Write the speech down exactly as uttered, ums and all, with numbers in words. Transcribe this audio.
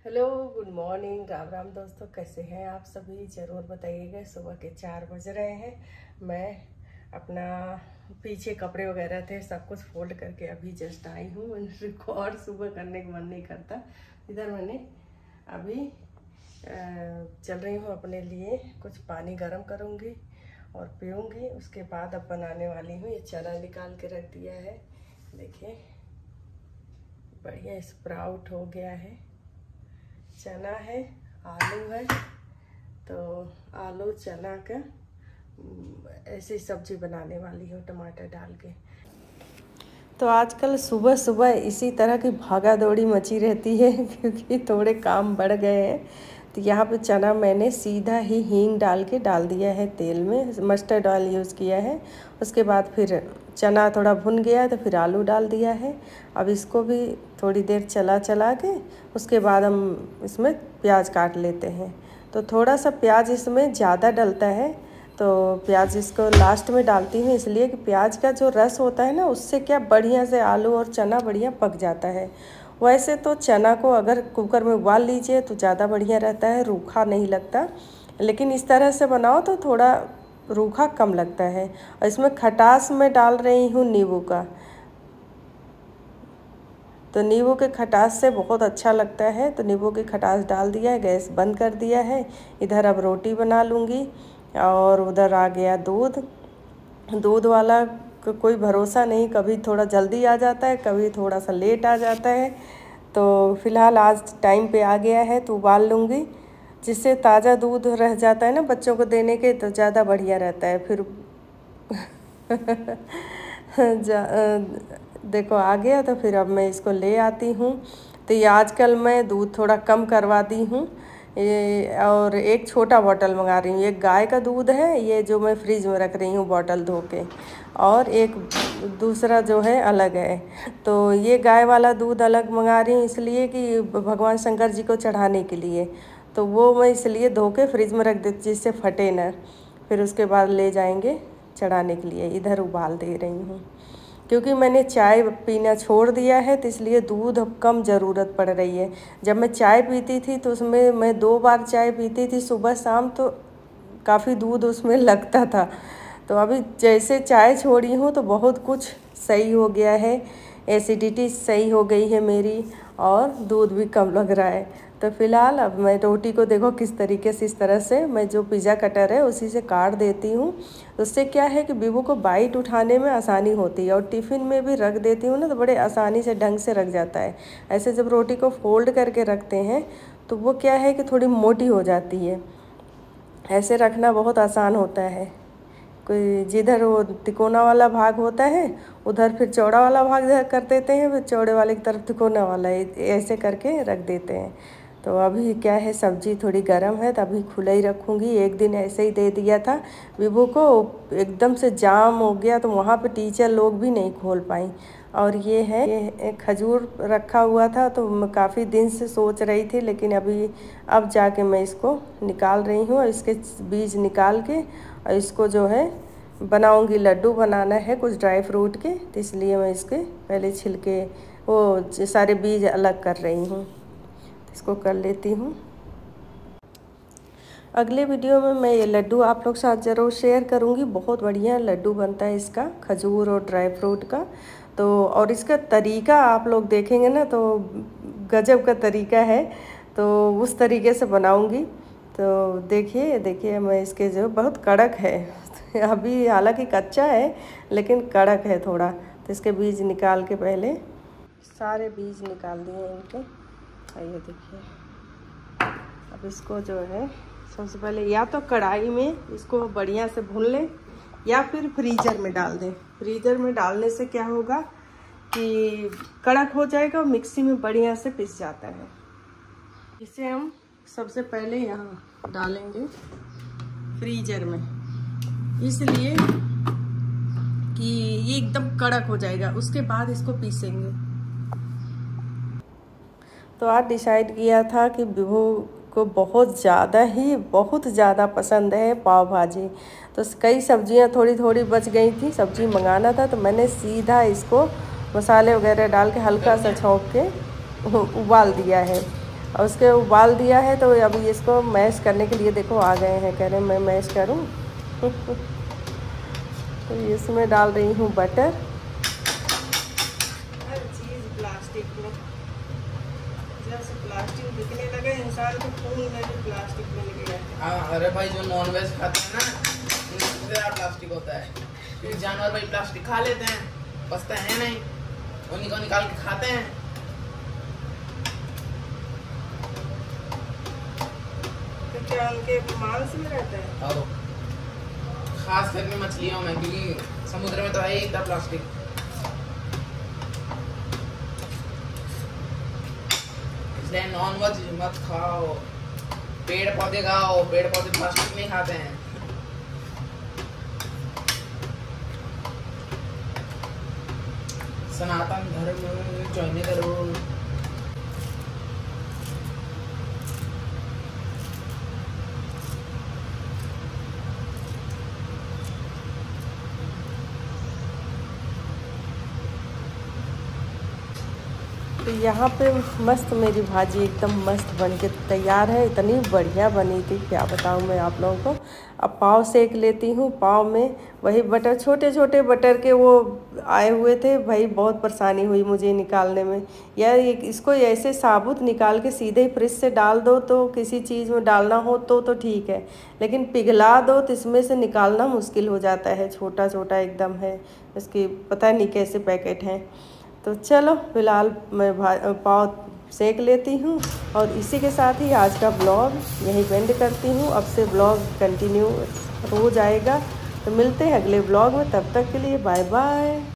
Hello, good morning, Ram Ram दोस्तों। कैसे हैं आप सभी? ज़रूर बताइएगा। सुबह के चार बज रहे हैं। मैं अपना पीछे कपड़े वगैरह थे सब कुछ फोल्ड करके अभी जस्ट आई हूँ। रिकॉर्ड सुबह करने का मन नहीं करता। इधर मैंने अभी चल रही हूँ, अपने लिए कुछ पानी गर्म करूँगी और पीऊँगी। उसके बाद अब बनाने वाली हूँ। ये चना निकाल के रख दिया है, देखिए बढ़िया स्प्राउट हो गया है। चना है, आलू है, तो आलू चना का ऐसी सब्जी बनाने वाली हूँ टमाटर डाल के। तो आजकल सुबह सुबह इसी तरह की भागा दौड़ी मची रहती है क्योंकि थोड़े काम बढ़ गए हैं। तो यहाँ पे चना मैंने सीधा ही हींग डाल के डाल दिया है तेल में, मस्टर्ड ऑयल यूज़ किया है। उसके बाद फिर चना थोड़ा भुन गया तो फिर आलू डाल दिया है। अब इसको भी थोड़ी देर चला चला के उसके बाद हम इसमें प्याज काट लेते हैं। तो थोड़ा सा प्याज इसमें ज़्यादा डलता है, तो प्याज इसको लास्ट में डालती हूँ इसलिए कि प्याज का जो रस होता है ना, उससे क्या बढ़िया से आलू और चना बढ़िया पक जाता है। वैसे तो चना को अगर कुकर में उबाल लीजिए तो ज़्यादा बढ़िया रहता है, रूखा नहीं लगता। लेकिन इस तरह से बनाओ तो थोड़ा रूखा कम लगता है। और इसमें खटास में डाल रही हूँ नींबू का, तो नींबू के खटास से बहुत अच्छा लगता है। तो नींबू की खटास डाल दिया है, गैस बंद कर दिया है। इधर अब रोटी बना लूँगी और उधर आ गया दूध। दूध वाला को कोई भरोसा नहीं, कभी थोड़ा जल्दी आ जाता है, कभी थोड़ा सा लेट आ जाता है। तो फ़िलहाल आज टाइम पे आ गया है तो उबाल लूँगी, जिससे ताज़ा दूध रह जाता है ना बच्चों को देने के, तो ज़्यादा बढ़िया रहता है फिर। देखो आ गया, तो फिर अब मैं इसको ले आती हूँ। तो ये आजकल मैं दूध थोड़ा कम करवा दी हूँ, ये और एक छोटा बॉटल मंगा रही हूँ। एक गाय का दूध है ये जो मैं फ्रिज में रख रही हूँ बॉटल धो के, और एक दूसरा जो है अलग है। तो ये गाय वाला दूध अलग मंगा रही हूँ इसलिए कि भगवान शंकर जी को चढ़ाने के लिए। तो वो मैं इसलिए धो के फ्रिज में रख देती जिससे फटे ना, फिर उसके बाद ले जाएंगे चढ़ाने के लिए। इधर उबाल दे रही हूँ क्योंकि मैंने चाय पीना छोड़ दिया है, तो इसलिए दूध अब कम ज़रूरत पड़ रही है। जब मैं चाय पीती थी तो उसमें मैं दो बार चाय पीती थी, सुबह शाम, तो काफ़ी दूध उसमें लगता था। तो अभी जैसे चाय छोड़ी हूँ तो बहुत कुछ सही हो गया है, एसिडिटी सही हो गई है मेरी और दूध भी कम लग रहा है। तो फ़िलहाल अब मैं रोटी को देखो किस तरीके से, इस तरह से मैं जो पिज़्ज़ा कटर है उसी से काट देती हूँ। उससे क्या है कि बीबू को बाइट उठाने में आसानी होती है, और टिफ़िन में भी रख देती हूँ ना तो बड़े आसानी से ढंग से रख जाता है। ऐसे जब रोटी को फोल्ड करके रखते हैं तो वो क्या है कि थोड़ी मोटी हो जाती है, ऐसे रखना बहुत आसान होता है। कोई जिधर वो तिकोना वाला भाग होता है उधर फिर चौड़ा वाला भाग कर देते हैं, फिर चौड़े वाले की तरफ तिकोना वाला, ऐसे करके रख देते हैं। तो अभी क्या है, सब्ज़ी थोड़ी गर्म है तो अभी खुला ही रखूँगी। एक दिन ऐसे ही दे दिया था विभू को, एकदम से जाम हो गया तो वहाँ पे टीचर लोग भी नहीं खोल पाई। और ये है ये खजूर रखा हुआ था तो मैं काफ़ी दिन से सोच रही थी, लेकिन अभी अब जाके मैं इसको निकाल रही हूँ और इसके बीज निकाल के और इसको जो है बनाऊँगी। लड्डू बनाना है कुछ ड्राई फ्रूट के, तो इसलिए मैं इसके पहले छिलके वो सारे बीज अलग कर रही हूँ। इसको कर लेती हूँ। अगले वीडियो में मैं ये लड्डू आप लोग साथ ज़रूर शेयर करूँगी। बहुत बढ़िया लड्डू बनता है इसका, खजूर और ड्राई फ्रूट का। तो और इसका तरीका आप लोग देखेंगे ना तो गजब का तरीका है, तो उस तरीके से बनाऊँगी। तो देखिए देखिए मैं इसके जो बहुत कड़क है अभी हालांकि कच्चा है लेकिन कड़क है थोड़ा। तो इसके बीज निकाल के पहले सारे बीज निकाल दिए इनके। ये देखिए अब इसको जो है सबसे पहले या तो कढ़ाई में इसको बढ़िया से भून लें या फिर फ्रीजर में डाल दें। फ्रीजर में डालने से क्या होगा कि कड़क हो जाएगा और मिक्सी में बढ़िया से पिस जाता है। इसे हम सबसे पहले यहाँ डालेंगे फ्रीजर में, इसलिए कि ये एकदम कड़क हो जाएगा। उसके बाद इसको पीसेंगे। तो आज डिसाइड किया था कि विभू को बहुत ज़्यादा ही बहुत ज़्यादा पसंद है पाव भाजी। तो कई सब्जियां थोड़ी थोड़ी बच गई थी, सब्जी मंगाना था, तो मैंने सीधा इसको मसाले वगैरह डाल के हल्का सा छौंक के उबाल दिया है। और उसके उबाल दिया है तो अभी इसको मैश करने के लिए देखो आ गए हैं, कह रहे मैं मैश करूं। तो इसमें डाल रही हूँ बटर। हर चीज़ प्लास्टिक में, जब से प्लास्टिक दिखने लगे इंसान के खून में भी प्लास्टिक मिल गया है। हाँ अरे भाई जो नॉन वेज खाते हैं ना उनसे ज़्यादा प्लास्टिक होता है, क्योंकि जानवर भाई प्लास्टिक खा लेते हैं, बचता है नहीं, उन्हीं को निकाल के खाते हैं। तो क्या उनके मांस में रहता है? और खास करके मछलियों में, क्योंकि समुद्र में तो है ही इतना प्लास्टिक। इसलिए नॉन वेज मत खाओ, पेड़ पौधे खाओ, पेड़ पौधे प्लास्टिक नहीं खाते हैं। सनातन धर्म ज्वाइन करो। तो यहाँ पे मस्त मेरी भाजी एकदम मस्त बन के तैयार है। इतनी बढ़िया बनी थी क्या बताऊँ मैं आप लोगों को। अब पाव सेक लेती हूँ। पाव में वही बटर, छोटे छोटे बटर के वो आए हुए थे भाई, बहुत परेशानी हुई मुझे निकालने में। यार इसको ऐसे साबुत निकाल के सीधे ही फ्रिज से डाल दो तो किसी चीज़ में डालना हो तो तो ठीक है, लेकिन पिघला दो तो इसमें से निकालना मुश्किल हो जाता है। छोटा छोटा एकदम है, इसकी पता नहीं कैसे पैकेट हैं। तो चलो फिलहाल मैं पाव सेक लेती हूँ और इसी के साथ ही आज का ब्लॉग यहीं पेंड करती हूँ। अब से ब्लॉग कंटिन्यू हो जाएगा। तो मिलते हैं अगले ब्लॉग में, तब तक के लिए बाय बाय।